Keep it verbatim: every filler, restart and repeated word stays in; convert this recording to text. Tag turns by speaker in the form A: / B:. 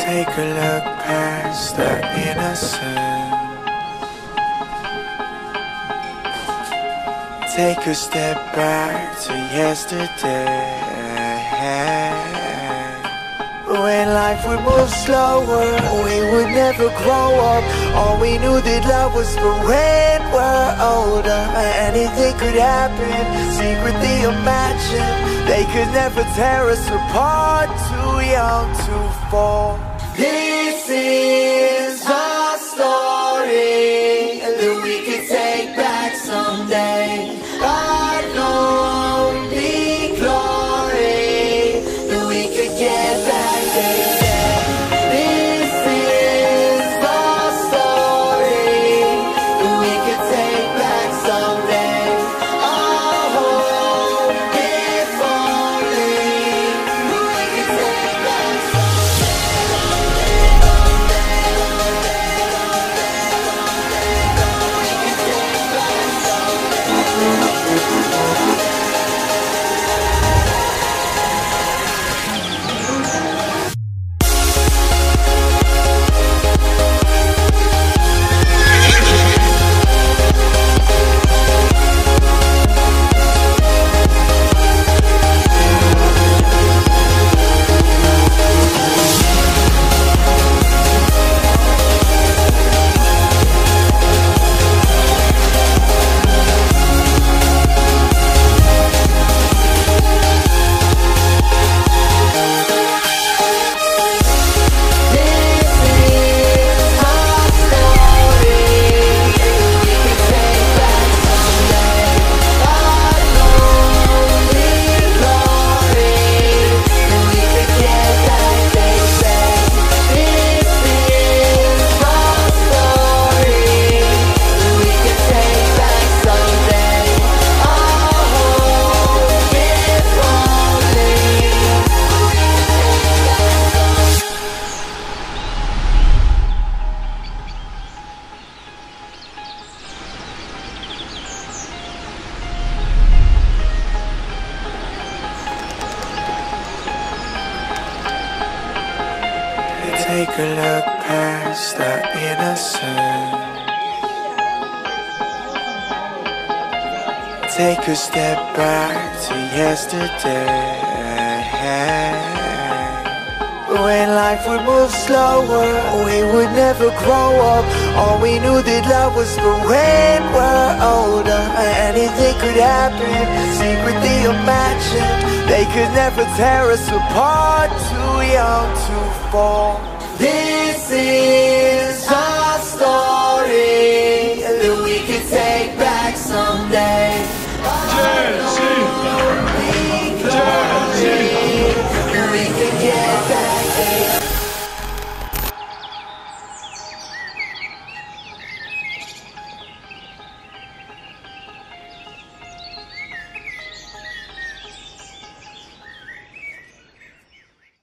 A: Take a look past the innocence. Take a step back to yesterday. When life would move slower, we would never grow up. All we knew that love was for when we're older. Anything could happen, secretly imagine. They could never tear us apart, too young to fall. This is our story that we could take back someday. Unknown the glory that we could get back. This is our story that we could take back someday. Oh, if only we could take back Take a look past the innocence. Take a step back to yesterday. When life would move slower, we would never grow up. All we knew that love was for when we're older. Anything could happen, secretly imagine. They could never tear us apart, too young to fall. This is